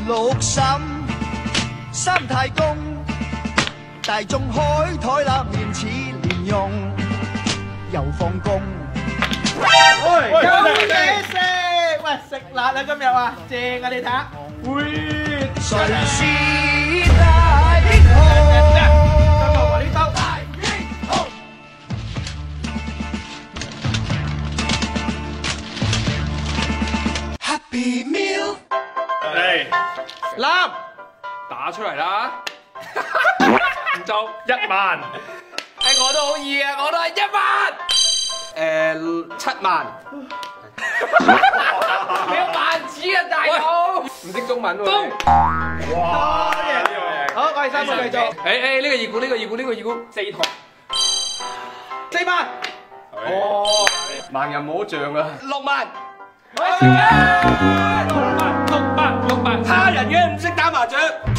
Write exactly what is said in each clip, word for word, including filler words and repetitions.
六嬸三太公，大眾開台立面似蓮蓉，又放工。 喂，有嘢食，喂，食辣啊今日啊，正啊你睇下，會誰是大英雄？ 今日話呢兜大英雄。 Happy Meal。 嚟， 攬打出嚟啦！唔做一萬， 誒我都好易啊，我都係一萬。 誒七萬， 你有萬字啊大佬！唔識中文喎。公。 哇！ 好，我哋三個繼續， 誒誒呢個二股呢個二股呢個二股四台。 四萬， 哦， 盲人摸象啊！ 六萬， 六萬六萬六萬， 他人嘅唔識打麻雀。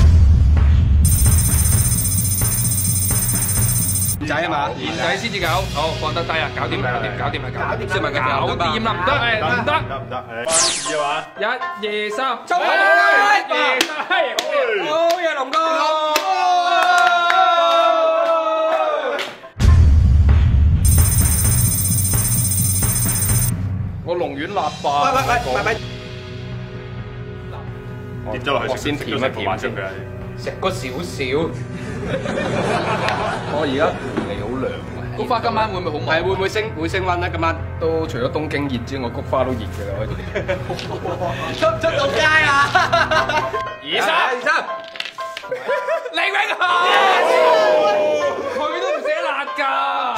仔啊嘛，賢仔先至搞，好放得低啊，搞掂搞掂搞掂啊搞掂，即係咪搞掂啦？唔得誒唔得得唔得？誒，二啊嘛， 一二三， 衝啊！ 一二三，係好嘢，龍哥。 我龍苑辣霸。 喂喂喂喂喂， 跌咗落去先甜一甜先， 佢。 食過少少。我而家嚟好涼啊！菊花今晚會唔會好忙？係會唔會升會升溫咧？今晚都除咗東京熱之外，菊花都熱嘅啦，開始。 出唔出到街啊？ 二三二三，李永豪，佢都唔捨辣㗎。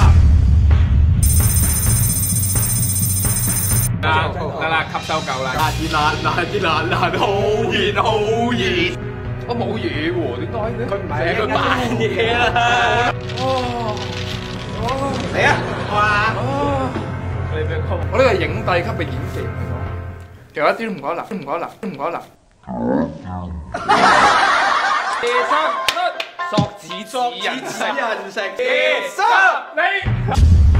啊，得啦，吸收夠啦。 辣熱辣辣熱辣辣，好熱好熱。 我冇嘢喎，點解嘅？ 佢唔係佢扮嘢啊！ 哦哦， 嚟啊！哇！ 我呢個係影帝級嘅演技嚟講，其實一啲都唔覺得辣，都唔覺得辣，都唔覺得辣。二三一，索子作指人食， 人食。 二三你。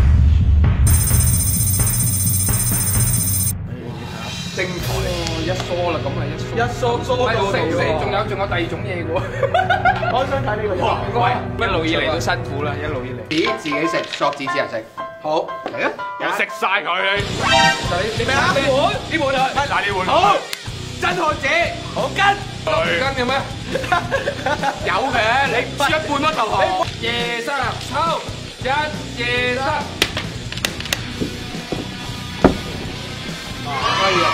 精彩，一梳啦，咁係一梳， 一梳梳到食嚟喎。 仲有仲有第二種嘢嘅喎。 我想睇呢個樣。 喂，一路以嚟都辛苦啦，一路以嚟。 子自己食，索子指人食。好，嚟啊！ 我食晒佢， 你咩啊？呢碗呢碗啊， 嗱呢碗。 好，真漢子，好跟。 跟嘅咩？有嘅，你輸一半咯，頭行。夜三抽，一夜三。 哎呀！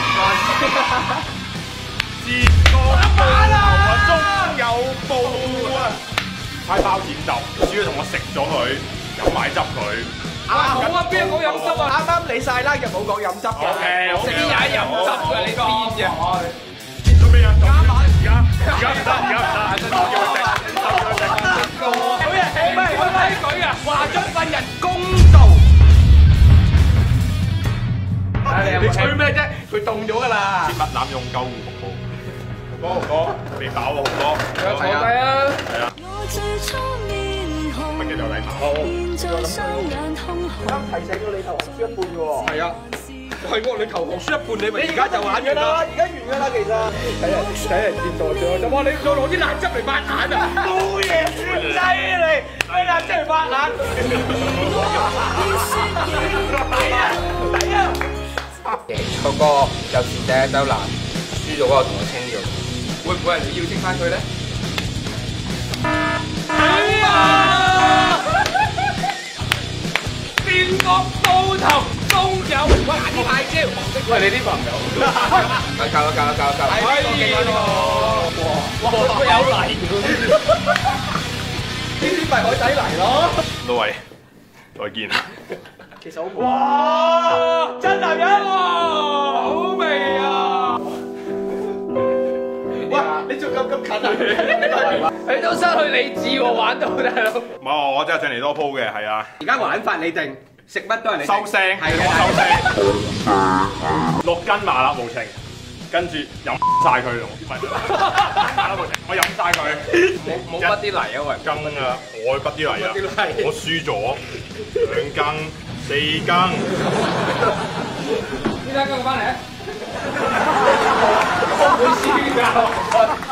自覺報仇啊，終有報啊！猜包剪揼，主要同我食咗佢，飲埋汁佢。 啊好啊，邊個講飲汁啊？ 啱啱你晒啦，又冇講飲汁嘅。 OK，好。 邊有飲汁㗎？你邊嘅？ 見到咩啊？加碼！而家而家唔得，而家唔得，就叫佢食，就叫佢食。 好嘢，喂喂喂， 佢啊！ 話咗份人公道。你吹咩啫？佢凍咗㗎啦。 切勿濫用救護服務。豪哥豪哥，未飽喎豪哥。 坐低啊！ 係啊。乜嘢就禮貌。 啱提醒咗你投降輸一半嘅喎。 係啊，係喎，你投降輸一半，你咪你而家就玩完啦，而家完㗎啦，其實。睇人睇人跌墮咗，就話你再攞啲辣汁嚟抹眼啊！冇嘢，犀利，攞辣汁嚟抹眼。抵啊！抵啊！ 贏嗰個有時第一周難，輸咗嗰個同我清咗，會唔會係你要清翻佢咧？係啊！變惡報頭終有，喂啲大招，喂你啲朋友，教啦教啦教啦教啦，係呢個勁啊呢個，哇哇有泥呢啲咪海底泥咯。 各位，再見啦。 其實好哇，真男人喎，好味啊！哇，你仲咁咁近啊？ 你都失去理智喎，玩到大佬。 唔係我真係上嚟多鋪嘅，係啊。 而家玩法你定，食乜都係你定。 收聲， 係我收聲。六斤麻辣無情，跟住飲晒佢，唔係麻辣無情，我飲晒佢。 冇冇筆啲泥啊喂！ 羹啊，我筆啲泥啊，我輸咗兩羹。四羹， 呢單跟我翻嚟啊！我會輸㗎。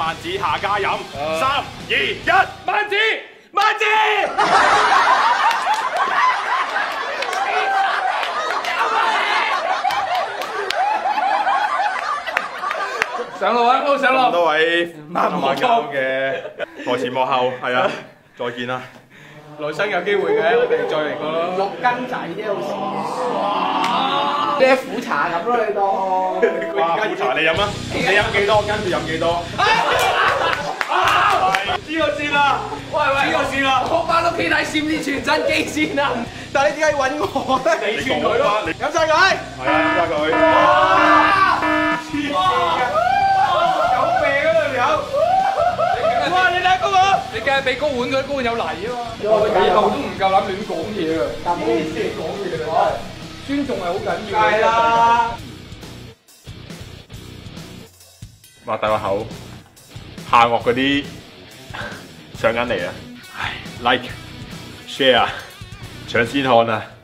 萬子下家飲，三二一， 萬子，萬子。上路啊，上路！ 咁多位馬馬交嘅台前幕後，係啊，再見啦！ 來生有機會嘅，我哋再嚟過咯。 六斤仔啫，好似。咩苦茶咁咯，你當。 哇！苦茶你飲啊？你飲幾多？跟住飲幾多？知我知啦！ 喂喂， 知我知啦！ 我翻屋企睇閃電傳真機先啊！ 但係你點解要揾我咧？ 你傳佢咯！ 飲晒佢。 係啊，飲晒佢。 黐線嘅。有病啊條友！哇！你睇高我。 你梗係俾高碗佢，高碗有泥啊嘛！以後都唔夠膽亂講嘢啊！ 黐線講嘢啊！ 尊重係好緊要。 係啦。 擘大個口，下顎嗰啲上緊嚟啊！唉 ，like share 搶先看啊！